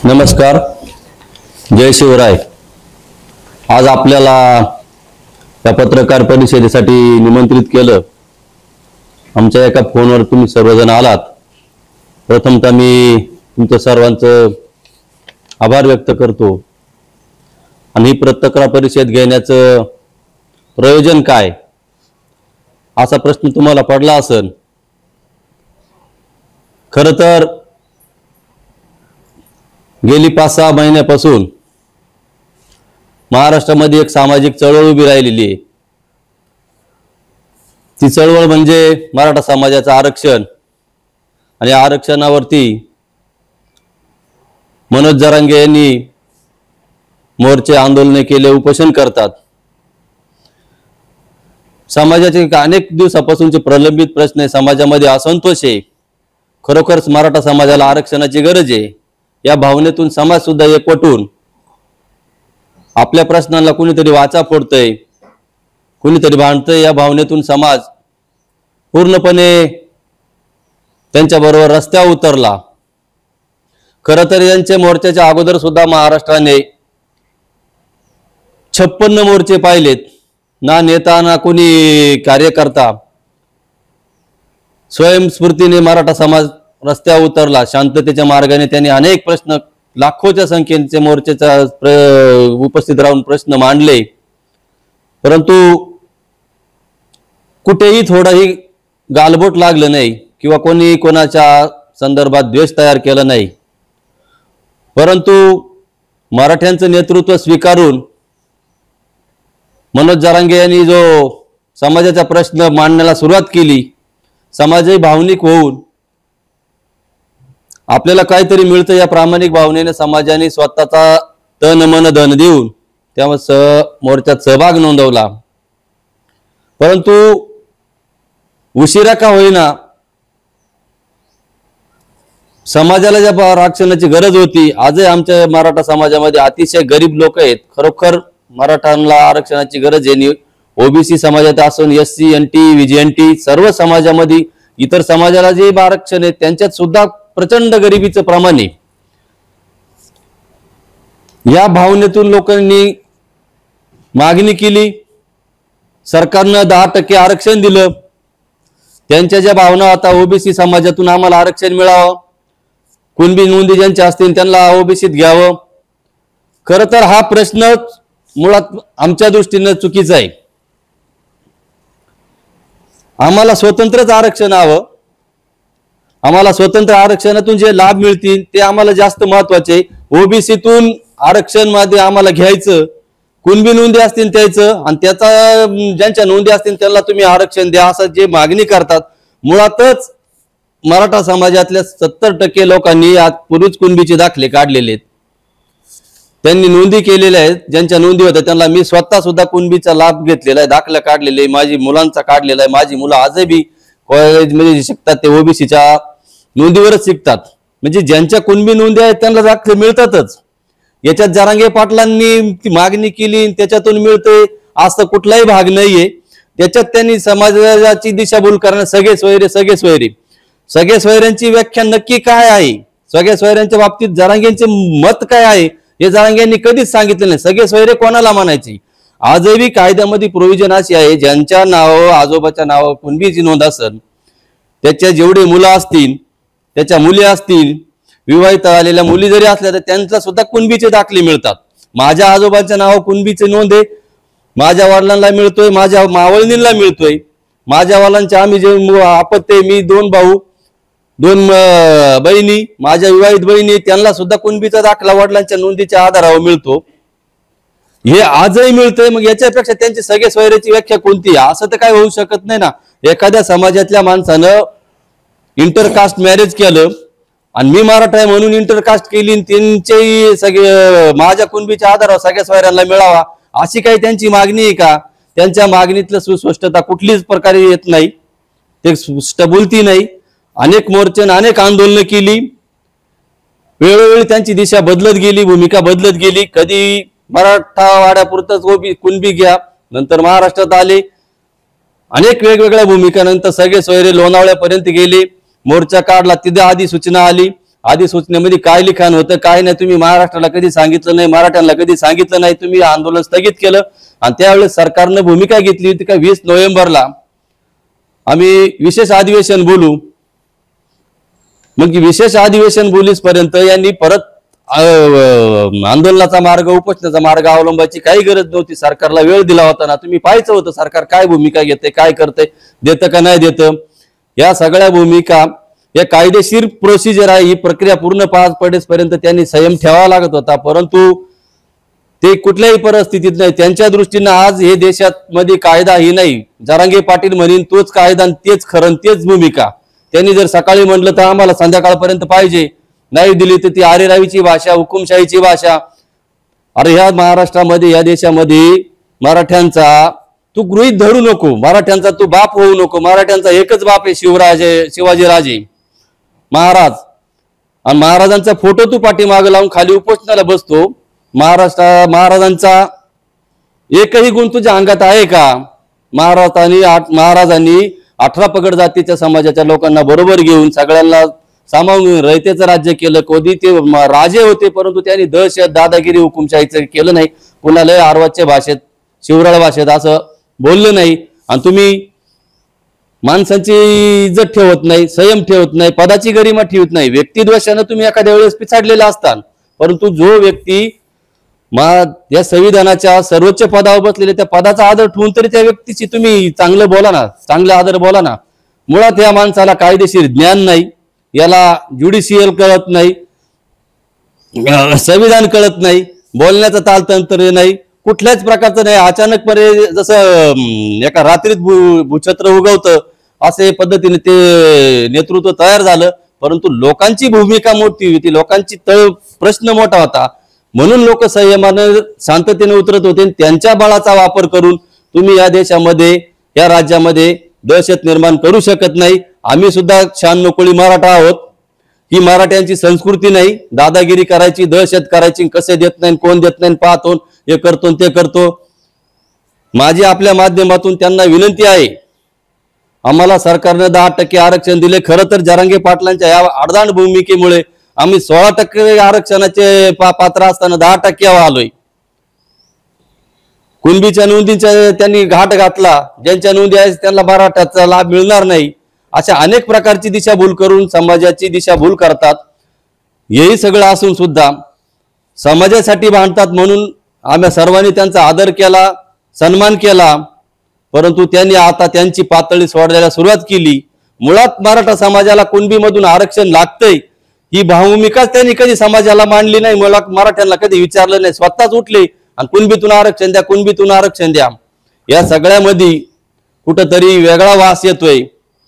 नमस्कार, जय शिवराय। आज आपल्याला या पत्रकार परिषदेसाठी निमंत्रित केलं। आमच्या एका फोनवर तुम्ही सर्वजण आलात। प्रथमतः मी तुमच्या सर्वांचं आभार व्यक्त करतो। आणि ही पत्रकार परिषद घेण्याचं प्रयोजन काय असा प्रश्न तुम्हाला पडला असेल। खरं तर गेली 5-6 महिन्यापासून महाराष्ट्रामध्ये एक सामाजिक चळवळ उभी राहिलेली आहे। ती चळवळ म्हणजे मराठा समाजाचं आरक्षण। आणि आरक्षणावरती मनोज जरांगे यांनी मोर्चे आंदोलने केले, उपोषण करतात। समाजाचे अनेक दिवसापासूनचे प्रलंबित प्रश्न आहे, समाजामध्ये असंतोष आहे। खरोखरच मराठा समाजाला आरक्षणाची गरज आहे। या भावनेतून समाज सुद्धा एकवटून आपल्या प्रश्नांना कुणीतरी वाचा फोडतंय, कुणीतरी भांडतंय। या भावनेतून समाज पूर्णपणे त्यांच्याबरोबर रस्त्यावर उतरला। खरं तर यांच्या मोर्चाच्या अगोदर सुद्धा महाराष्ट्राने 56 मोर्चे पाहिलेत। ना नेता ना कोणी कार्यकर्ता स्वयंस्फूर्तीने मराठा समाज रस्त्यावर उतरला। शांततेच्या मार्गाने त्यांनी अनेक प्रश्न, लाखोच्या संख्येचे मोर्चाचा उपस्थित राहून प्रश्न मांडले। परंतु कुठेही थोडाही गालबोट लागलं नाही किंवा कोणी कोणाच्या संदर्भात द्वेष तयार केला नाही। परंतु मराठ्यांचं नेतृत्व स्वीकारून मनोज जरांगे यांनी जो समाजाचा प्रश्न मांडण्याला सुरुवात केली, समाजही भावनिक होऊन आपल्याला काहीतरी मिळतं या प्रामाणिक भावनेने समाजाने स्वतःचा तन मन धन देऊन त्या मोर्चात सहभाग नोंदवला। परंतु उशिरा का होईना समाजाला ज्या आरक्षणाची गरज होती, आजही आमच्या मराठा समाजामध्ये अतिशय गरीब लोक आहेत। खरोखर मराठ्यांना आरक्षणाची गरज आहे। ओबीसी समाजात असून एससी, एनटी, व्हीजीएनटी सर्व समाजामध्ये इतर समाजाला जे आरक्षण आहे त्यांच्यात सुद्धा प्रचंड गरिबीचं प्रमाण आहे। या भावनेतून लोकांनी मागणी केली, सरकारनं 10% आरक्षण दिलं। त्यांच्या ज्या भावना आता ओबीसी समाजातून आम्हाला आरक्षण मिळावं, कुणबी नोंदी ज्यांच्या असतील त्यांना ओबीसीत घ्यावं। खरं तर हा प्रश्न मुळात आमच्या दृष्टीने चुकीचा आहे। आम्हाला स्वतंत्रच आरक्षण हवं। आम्हाला स्वतंत्र आरक्षणातून जे लाभ मिळतील ते आम्हाला जास्त महत्वाचे। ओबीसीतून आरक्षण मध्ये आम्हाला घ्यायचं, कुणबी नोंदी असतील त्याचं, आणि त्याचा ज्यांच्या नोंदी असतील त्यांना तुम्ही आरक्षण द्या असं जे मागणी करतात। मुळातच मराठा समाजातल्या 70% लोकांनी पूर्वीच कुणबीचे दाखले काढलेले आहेत, त्यांनी नोंदी केलेल्या आहेत। ज्यांच्या नोंदी होत्या त्यांना मी स्वतः सुद्धा कुणबीचा लाभ घेतलेला आहे, दाखला काढलेले, माझी मुलांचा काढलेला आहे। माझी मुलं आजही बी कॉलेजमध्ये शिकतात ते ओबीसीच्या नोंदीवरच शिकतात। म्हणजे ज्यांच्या कुणबी नोंदी आहेत त्यांना दाखले मिळतातच। याच्यात जरांगे पाटलांनी ती मागणी केली त्याच्यातून मिळते असं कुठलाही भाग नाहीये। त्याच्यात त्यांनी समाजाची दिशाभूल करण्यास सगळे सोयऱ्यांची व्याख्या नक्की काय आहे, सगळे सोयऱ्यांच्या बाबतीत जरांगेंचे मत काय आहे हे जरांगेंनी कधीच सांगितलं नाही। सगळे सोयरे कोणाला मानायचे? आजही कायद्यामध्ये प्रोव्हिजन अशी आहे, ज्यांच्या नाव आजोबाच्या नाव कुणबीची नोंद असेल त्याच्या जेवढे मुलं असतील, त्याच्या मुली असतील, विवाहित आलेल्या मुली जरी असल्या तर त्यांचा सुद्धा कुणबीचे दाखले मिळतात। माझ्या आजोबाच्या नाव कुणबीचे नोंद आहे, माझ्या वडिलांना मिळतोय, माझ्या मावळणींना मिळतोय। माझ्या वडिलांच्या आम्ही जे आपत्ते, मी 2 भाऊ 2 बहिणी, माझ्या विवाहित बहिणी, त्यांना सुद्धा कुणबीचा दाखला वडिलांच्या नोंदीच्या आधारावर मिळतो। हे आजही मिळतंय। मग याच्यापेक्षा त्यांची सगळे सोयऱ्याची व्याख्या कोणती? असं तर काय होऊ शकत नाही ना। एखाद्या समाजातल्या माणसानं इंटरकास्ट मॅरेज केलं आणि मी मराठा आहे म्हणून इंटरकास्ट केली, त्यांच्याही सगळे माझ्या कुणबीच्या आधारावर सगळ्या सोयऱ्यांना मिळावा अशी काही त्यांची मागणी आहे का? त्यांच्या मागणीतलं सुस्पष्टता कुठलीच प्रकारे येत नाही, ते स्पष्ट बोलती नाही। अनेक मोर्चे, अनेक आंदोलनं केली, वेळोवेळी त्यांची दिशा बदलत गेली, भूमिका बदलत गेली। कधी मराठावाड्यापुरतच कुणबी घ्या, नंतर महाराष्ट्रात आले, अनेक वेगवेगळ्या भूमिका, नंतर सगळे सोयरे लोणावळ्यापर्यंत गेले, मोर्चा काढला, तिथे आधी सूचना आली, अधिसूचनेमध्ये काय लिखाण होतं काय नाही तुम्ही महाराष्ट्राला कधी सांगितलं नाही, मराठ्यांना कधी सांगितलं नाही. तुम्ही आंदोलन स्थगित केलं आणि त्यावेळेस सरकारनं भूमिका घेतली होती का 20 नोव्हेंबरला आम्ही विशेष अधिवेशन बोलू. मग विशेष अधिवेशन बोलीसपर्यंत यांनी परत आंदोलनाचा मार्ग उपोषणाचा मार्ग अवलंबायची काही गरज नव्हती. सरकारला वेळ दिला होता ना. तुम्ही पाहायचं होतं सरकार काय भूमिका घेते, काय करते, देतं का नाही देतं. या सगळ्या भूमिका या कायदेशीर प्रोसिजर आहे, ही प्रक्रिया पूर्ण पार पडेपर्यंत त्यांनी संयम ठेवावा लागत होता. परंतु ते कुठल्याही परिस्थितीत नाही. त्यांच्या दृष्टीनं आज हे देशात मध्ये कायदा ही नाही. जरांगे पाटील म्हणीन तोच कायदा तेच खरं तेच भूमिका. त्यांनी जर सकाळी म्हटलं तर आम्हाला संध्याकाळपर्यंत पाहिजे, नाही दिली तर ती आरेरावीची भाषा, हुकुमशाहीची भाषा. अरे ह्या महाराष्ट्रामध्ये या देशामध्ये मराठ्यांचा तू गृहीत धरू नको, मराठ्यांचा तू बाप होऊ नको. मराठ्यांचा एकच बाप आहे शिवाजीराजे महाराज. आणि महाराजांचा फोटो तू पाठीमागे लावून खाली उपोषणाला बसतो. महाराजांचा एकही गुण तुझ्या अंगात आहे का? महाराजांनी 18 पगड जातीच्या समाजाच्या लोकांना बरोबर घेऊन सगळ्यांना सामावून रयतेचं राज्य केलं. कधी ते राजे होते परंतु त्यांनी दहशत दादागिरी हुकुमशाहीचं केलं नाही. कुणालाही आरवाच्या भाषेत शिवराळ भाषेत असं बोललं नाही. आणि तुम्ही माणसांची इज्जत ठेवत नाही, संयम ठेवत नाही, पदाची गरिमा ठेवत नाही. व्यक्तिद्वेषानं तुम्ही एखाद्या वेळेस पिछाडलेला असतात, परंतु जो व्यक्ती या संविधानाच्या सर्वोच्च पदावर बसलेले त्या पदाचा आदर ठेवून तरी त्या व्यक्तीची तुम्ही चांगलं बोला ना, चांगलं आदर बोला ना. मुळात या माणसाला कायदेशीर ज्ञान नाही, याला ज्युडिशियल कळत नाही, संविधान कळत नाही, बोलण्याचं तालतंत्र नाही, कुठल्याच प्रकारचं नाही. अचानकपणे जसं एका रात्रीत भूछत्र उगवतं असे पद्धतीने ते नेतृत्व तयार झालं. परंतु लोकांची भूमिका मोठी होती, लोकांची प्रश्न मोठा होता, म्हणून लोक संयमानं शांततेने उतरत होते. त्यांच्या बळाचा वापर करून तुम्ही या देशामध्ये या राज्यामध्ये दहशत निर्माण करू शकत नाही. आम्ही सुद्धा शान नोकळी मराठा आहोत. ही मराठ्यांची संस्कृती नाही दादागिरी करायची, दहशत करायची, कसे देत नाही कोण देत नाही पाहतो, हे करतो ते करतो. माझी आपल्या माध्यमातून त्यांना विनंती आहे, आम्हाला सरकारने 10% आरक्षण दिले. खरं तर जरांगे पाटलांच्या या आडदांड भूमिकेमुळे आम्ही 16% आरक्षणाचे पात्र असताना 10% आलोय. कुणबीच्या नोंदींच्या त्यांनी घाट घातला, ज्यांच्या नोंदी आहेत त्यांना मराठ्याचा लाभ मिळणार नाही, अशा अनेक प्रकारची दिशाभूल करून समाजाची दिशाभूल करतात. हेही सगळं असून सुद्धा समाजासाठी भांडतात म्हणून आम्ही सर्वांनी त्यांचा आदर केला, सन्मान केला. परंतु त्यांनी आता त्यांची पातळी सोडायला सुरुवात केली. मुळात मराठा समाजाला कुणबीमधून आरक्षण लागतंय ही भूमिकाच त्यांनी कधी समाजाला मांडली नाही. मराठ्यांना कधी विचारलं नाही, स्वतःच उठले आणि कुणबीतून आरक्षण द्या, कुणबीतून आरक्षण द्या. या सगळ्यामध्ये कुठंतरी वेगळा वास येतोय.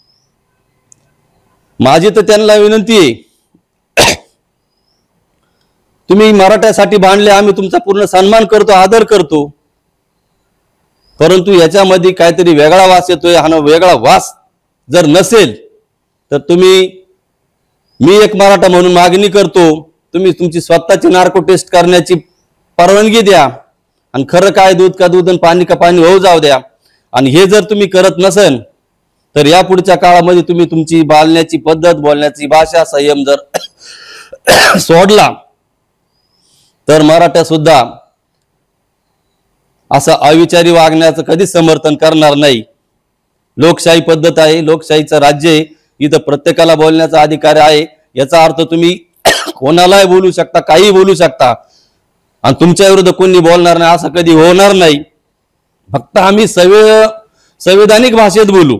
माझी तर त्यांना विनंती आहे, तुम्ही मराठ्यासाठी भांडले, आम्ही तुमचा पूर्ण सन्मान करतो, आदर करतो, परंतु याच्यामध्ये काहीतरी वेगळा वास येतोय. हा वेगळा वास जर नसेल तर मी एक मराठा म्हणून मागणी करतो, तुम्ही तुमची स्वतःची नार्को टेस्ट करण्याची परवानगी द्या आणि खरं काय दूध का दूध आणि पाणी का पाणी होऊ जाऊ द्या. आणि हे जर तुम्ही करत नसेल तर या पुढच्या काळामध्ये तुम्ही तुमची बोलण्याची पद्धत, बोलण्याची भाषा, संयम जर सोडला तर मराठा सुद्धा असं अविचारी वागण्याचं कधीच समर्थन करणार नाही. लोकशाही पद्धत आहे, लोकशाहीचं राज्य आहे, इथं प्रत्येकाला बोलण्याचा अधिकार आहे. याचा अर्थ तुम्ही कोणालाही बोलू शकता, काही बोलू शकता आणि तुमच्या विरुद्ध कोणी बोलणार नाही असं कधी होणार नाही. फक्त आम्ही संवैधानिक भाषेत बोलू,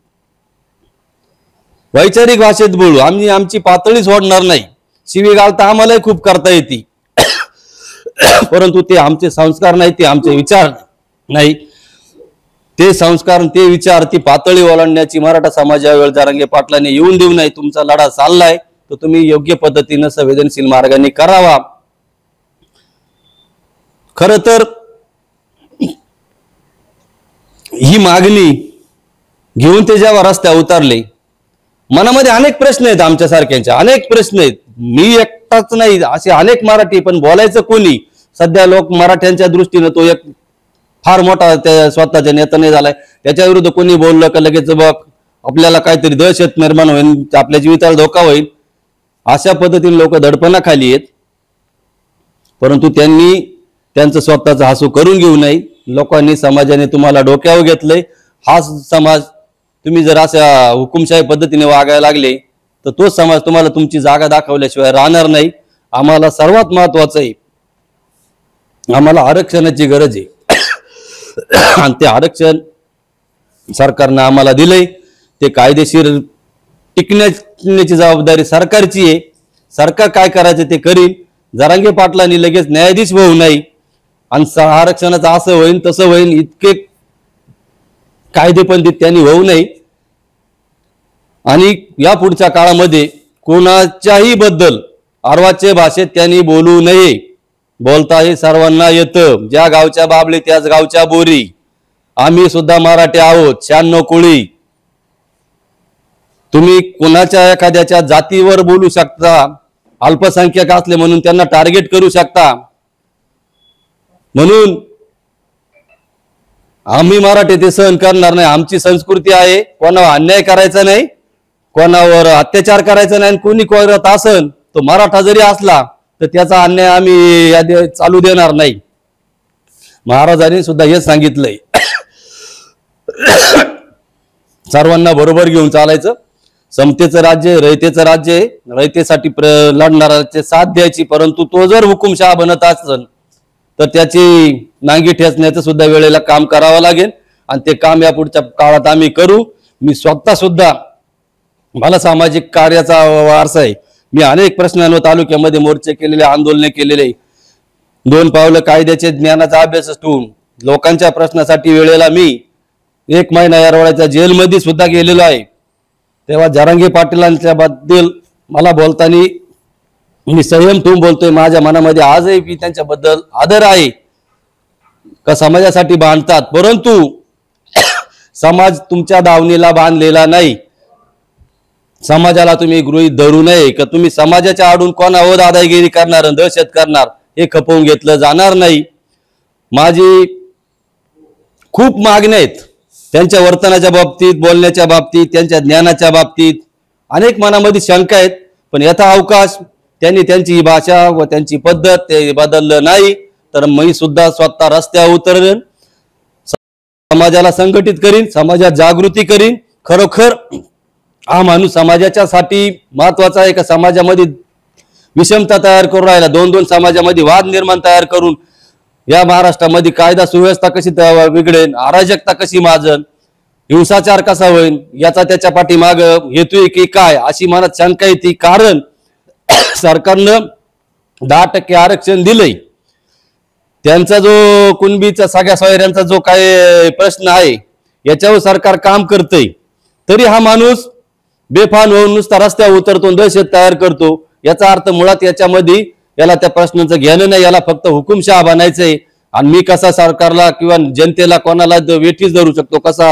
वैचारिक भाषेत बोलू. आम्ही आमची पातळी सोडणार नाही. शिवीगाळ तर आम्हालाही खूप करता येते, परंतु ते आमचे संस्कार नाही, ते आमचे विचार नाही. ते संस्कार, ते विचार, ती पातळी ओलांडण्याची मराठा समाजावर जरांगे पाटलांनी येऊन देऊ नये. तुमचा लढा चाललाय तर तुम्ही योग्य पद्धतीने संवेदनशील मार्गाने करावा. खर तर ही मागणी घेऊन ते जेव्हा रस्त्यावर उतरले, मनामध्ये अनेक प्रश्न आहेत, आमच्या सारख्यांच्या अनेक प्रश्न आहेत. मी एकटाच नाही, असे अनेक मराठी, पण बोलायचं कोणी? सध्या लोक मराठ्यांच्या दृष्टीनं तो एक फार मोठा त्या स्वतःच्या नेता नाही झालाय. त्याच्या विरुद्ध कोणी बोललं का लगेच बघ आपल्याला काहीतरी दहशत निर्माण होईल, आपल्या जीविताला धोका होईल. अशा पद्धतीने लोक दडपणाखाली आहेत, परंतु त्यांनी त्यांचं स्वतःचं हसू करून घेऊ नये. लोकांनी समाजाने तुम्हाला डोक्यावर घेतलंय. हा समाज तुम्ही जर अशा हुकुमशाही पद्धतीने वागायला लागले तर तो समाज तुम्हाला तुमची जागा दाखवल्याशिवाय राहणार नाही. आम्हाला सर्वात महत्वाचं आहे, आम्हाला आरक्षणाची गरज आहे आणि ते आरक्षण सरकारनं आम्हाला दिलंय. ते कायदेशीर टिकण्याची जबाबदारी सरकारची आहे. सरकार काय करायचं ते करील. जरांगे पाटलांनी लगेच न्यायाधीश होऊ नये आणि आरक्षणाचं असं होईल तसं होईल इतके कायदेपंडित त्यांनी होऊ नये. आणि या पुढच्या काळामध्ये कोणाच्याही बद्दल अर्वाच्य भाषेत त्यांनी बोलू नये. बोलता हे सर्वांना येतं. ज्या गावच्या बाबळे त्याच गावच्या बोरी. आम्ही सुद्धा मराठी आहोत, 96 कोळी. तुम्ही कोणाच्या एखाद्याच्या जातीवर बोलू शकता, अल्पसंख्याक असले म्हणून त्यांना टार्गेट करू शकता. म्हणून आम्ही मराठी ते सहन करणार नाही. आमची संस्कृती आहे कोणावर अन्याय करायचा नाही, कोणावर अत्याचार करायचा नाही. कोणी करत असन तो मराठा जरी असला तर त्याचा अन्याय आम्ही चालू देणार नाही. महाराजांनी सुद्धा हेच सांगितलंय. सर्वांना बरोबर घेऊन चालायचं. समतेचं राज्य, रयतेचं राज्य आहे. रयतेसाठी लढणाऱ्याचे साथ द्यायची. परंतु तो जर हुकुमशहा बनत असेल तर त्याची नांगी ठेचण्याचं सुद्धा वेळेला काम करावं लागेल आणि ते काम या पुढच्या काळात आम्ही करू. मी स्वतः सुद्धा, मला सामाजिक कार्याचा वारसा आहे. मी अनेक प्रश्नांवर तालुक्यामध्ये मोर्चे केलेले, आंदोलने केलेले. 2 पावलं कायद्याचे ज्ञानाचा अभ्यास ठेवून लोकांच्या प्रश्नासाठी वेळेला मी 1 महिना येरवड्याच्या जेलमध्ये सुद्धा गेलेलो आहे. तेव्हा जरांगे पाटीलांच्या बद्दल मला बोलताना मी संयम ठेवून बोलतोय. माझ्या मनामध्ये आजही त्यांच्याबद्दल आदर आहे का समाजासाठी बांधतात. परंतु समाज तुमच्या दावणीला बांधलेला नाही. समाजाला तुम्ही गृहीत धरू नये का तुम्ही समाजाच्या आडून कोणावर दादागिरी करणार, दहशत करणार हे खपवून घेतलं जाणार नाही. माझी खूप मागण्या आहेत त्यांच्या वर्तनाच्या बाबतीत, बोलण्याच्या बाबतीत, त्यांच्या ज्ञानाच्या बाबतीत. अनेक मनामध्ये शंका आहेत, पण यथा अवकाश त्यांनी त्यांची भाषा व त्यांची पद्धत ते बदललं नाही तर मी सुद्धा स्वतः रस्त्यावर उतरेन, समाजाला संघटित करीन, समाजात जागृती करीन. खरोखर हा माणूस समाजाच्यासाठी महत्वाचा आहे का समाजामध्ये विषमता तयार करून राहिला, 2-2 समाजामध्ये वाद निर्माण तयार करून या महाराष्ट्रामध्ये कायदा सुव्यवस्था कशी बिघडेल, अराजकता कशी माजल, हिंसाचार कसा होईल याचा त्याच्या पाठीमाग हेतू की काय अशी मनात शंका येते. कारण सरकारनं 10% आरक्षण दिलंय. त्यांचा जो कुणबीचा सगळ्या सोयऱ्यांचा जो काय प्रश्न आहे याच्यावर सरकार काम करतंय, तरी हा माणूस बेफान होऊन नुसता रस्त्यावर उतरतो, दहशत तयार करतो. याचा अर्थ मुळात याच्यामध्ये याला त्या प्रश्नाचं घेणं नाही, याला फक्त हुकुमशहा बनायचंय. आणि मी कसा सरकारला किंवा जनतेला कोणाला वेठीच धरू शकतो, कसा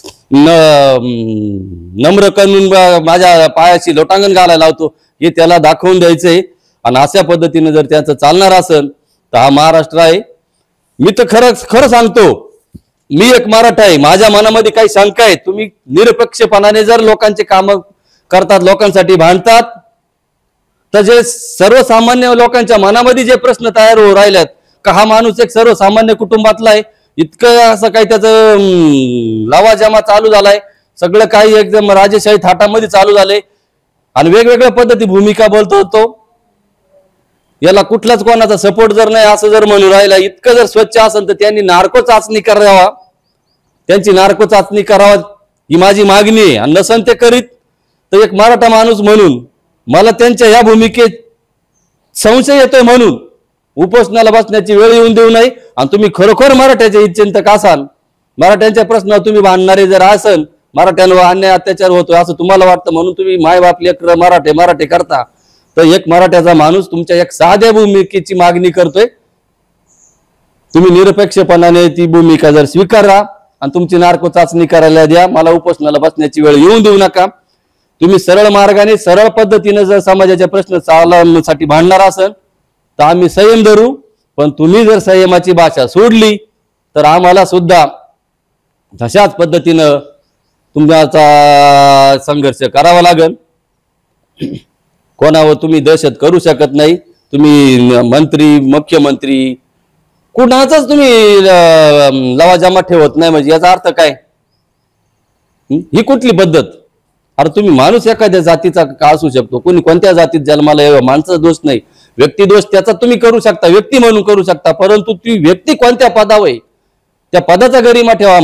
नम्र करून माझ्या पायाशी लोटांगण घालायला लावतो हे त्याला दाखवून द्यायचंय. आणि अशा पद्धतीने जर त्याचं चालणार असेल तर हा महाराष्ट्र आहे. मी तर खरं सांगतो, मी एक मराठा आहे. माझ्या मनामध्ये काही शंका आहेत. तुम्ही निरपेक्षपणाने जर लोकांचे काम करतात, लोकांसाठी भांडतात, तर जे सर्वसामान्य लोकांच्या मनामध्ये जे प्रश्न तयार होऊ राहिलेत का हा माणूस एक सर्वसामान्य कुटुंबातला आहे, इतकं असं काही त्याचं लावाजमा चालू झालाय, सगळं काही एकदम राजेशाही थाटामध्ये चालू झाले आणि वेगवेगळ्या पद्धती भूमिका बोलतो तो. याला कुठलाच कोणाचा सपोर्ट जर नाही असं जर म्हणून राहिला, इतकं जर स्वच्छ असेल तर त्यांनी नार्को चाचणी करावा, त्यांची नार्को चाचणी करावा ही माझी मागणी आहे. आणि नसन ते करीत तर एक मराठा माणूस म्हणून मला त्यांच्या या भूमिकेत संशय येतोय. म्हणून उपोषणाला बसण्याची वेळ येऊन देऊ नये. आणि तुम्ही खरोखर मराठ्याचे हितचिंतक असाल, मराठ्यांच्या प्रश्नावर तुम्ही भांडणारे जर असाल, मराठ्यांवर अन्याय अत्याचार होतोय असं तुम्हाला वाटतं म्हणून तुम्ही मायबाप लेकर मराठे करता, तर एक मराठ्याचा माणूस तुमच्या एक साध्या भूमिकेची मागणी करतोय. तुम्ही निरपेक्षपणाने ती भूमिका जर स्वीकारा आणि तुमची नार्को चाचणी करायला द्या. मला उपोषणाला बसण्याची वेळ येऊन देऊ नका. तुम्ही सरळ मार्गाने सरळ पद्धतीने जर समाजाचे प्रश्न चालवण्यासाठी भांडणार असेल तर आम्ही संयम धरू. पण तुम्ही जर संयमाची भाषा सोडली तर आम्हाला सुद्धा तशाच पद्धतीनं तुमचा संघर्ष करावा लागेल. कोणावर तुम्ही दहशत करू शकत नाही. तुम्ही मंत्री, मुख्यमंत्री कुणाचाच तुम्ही लवाजमा ठेवत नाही, म्हणजे याचा अर्थ काय? ही कुठली पद्धत? अरे तुम्ही माणूस एखाद्या जातीचा का असू शकतो, कोणी कोणत्या जातीत जन्माला यावं, माणसाचा दोष नाही, व्यक्ती दोष त्याचा तुम्ही करू शकता, व्यक्ती म्हणून करू शकता, परंतु ती व्यक्ती कोणत्या पदावर आहे त्या पदाचा गरिमा ठेवा.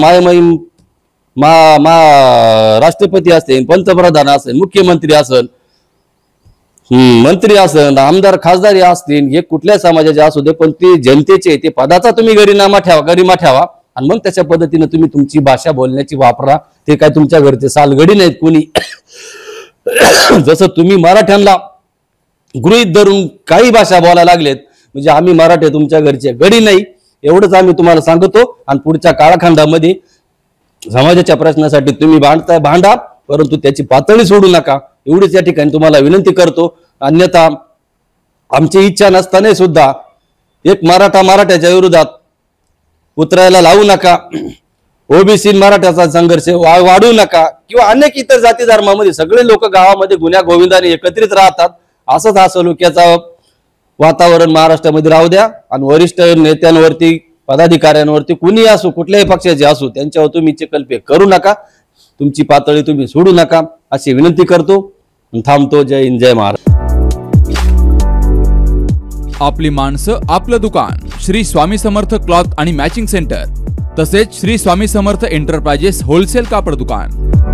राष्ट्रपती असेल, पंतप्रधान असेल, मुख्यमंत्री असेल, मंत्री असेल, आमदार खासदार असतील, हे कुठल्या समाजाचे असू दे, पण ते जनतेचे, ते पदाचा तुम्ही गरिमा ठेवा आणि मग त्याच्या पद्धतीने तुम्ही तुमची भाषा बोलण्याची वापरा. ते काय तुमच्या घरचे सालगडी नाहीत कोणी. जसं तुम्ही मराठ्यांना गृहीत धरून काही भाषा बोलायला लागलेत, म्हणजे आम्ही मराठे तुमच्या घरचे गडी नाही, एवढंच आम्ही तुम्हाला सांगतो. आणि पुढच्या काळखंडामध्ये समाजाच्या प्रश्नासाठी तुम्ही भांडा, परंतु त्याची पातळी सोडू नका, एवढीच या ठिकाणी तुम्हाला विनंती करतो. अन्यथा आमची इच्छा नसताना सुद्धा एक मराठ्याच्या विरोधात उतरायला लावू नका. ओबीसी मराठ्याचा संघर्ष वाढवू नका, किंवा अनेक इतर जाती धर्मामध्ये सगळे लोक गावामध्ये गुन्ह्या गोविंदाने एकत्रित राहतात. असंच हा सलोख्याचा वातावरण महाराष्ट्रामध्ये राहू द्या. आणि वरिष्ठ नेत्यांवरती, पदाधिकाऱ्यांवरती, कुणी असो, कुठल्याही पक्षाचे असो, त्यांच्यावर तुम्ही चिखलफेक करू नका, तुमची पातळी तुम्ही सोडू नका, अशी विनंती करतो. थांबतो. जय हिंद, जय महाराष्ट्र. आपली माणसं, आपलं दुकान. श्री स्वामी समर्थ क्लॉथ आणि मॅचिंग सेंटर, तसेच श्री स्वामी समर्थ एंटरप्राइजेस होलसेल कापड दुकान.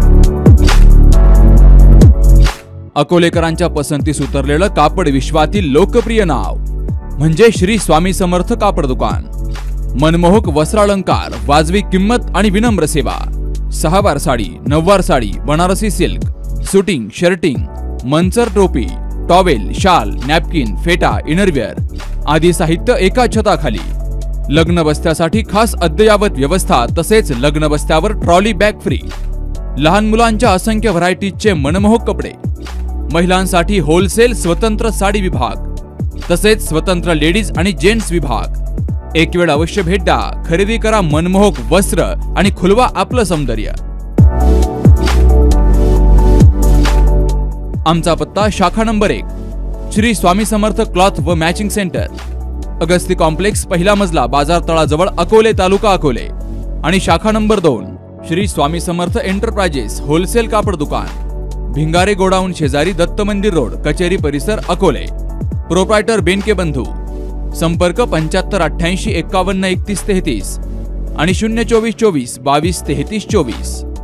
अकोलेकरांच्या पसंतीस उतरलेलं कापड विश्वातील लोकप्रिय नाव म्हणजे श्री स्वामी समर्थ कापड दुकान. मनमोहक वस्त्रालंकार, वाजवी किंमत आणि विनम्र सेवा. 6 वार साडी, 9 वार sari, Banarasi silk, suiting, shirting, Manchar टोपी, टॉवेल, शाल, नॅपकिन, फेटा, इनरवेअर आदी साहित्य एका छताखाली. लग्न बस्त्यासाठी खास अद्ययावत व्यवस्था, तसेच लग्न बस्त्यावर ट्रॉली बॅग फ्री. लहान मुलांच्या असंख्य व्हरायटीजचे मनमोहक कपडे. महिलांसाठी होलसेल स्वतंत्र साडी विभाग, तसेच स्वतंत्र लेडीज आणि जेंट्स विभाग. एक वेळ अवश्य भेट द्या. खरेदी करा मनमोहक वस्त्र आणि खुलवा आपलं सौंदर्य. आमचा पत्ता शाखा नंबर 1 श्री स्वामी समर्थ क्लॉथ व मॅचिंग सेंटर, अगस्ती कॉम्प्लेक्स, पहिला मजला, बाजार तळाजवळ, अकोले, तालुका अकोले. आणि शाखा number 2 Shri Swami Samarth enterprises wholesale कापड दुकान, भिंगारे गोडाऊन शेजारी, दत्त मंदिर रोड, कचेरी परिसर, अकोले. प्रोप्रायटर बेनके बंधू. संपर्क 75 88 51 31 33 आणि 024 24 22 33 24.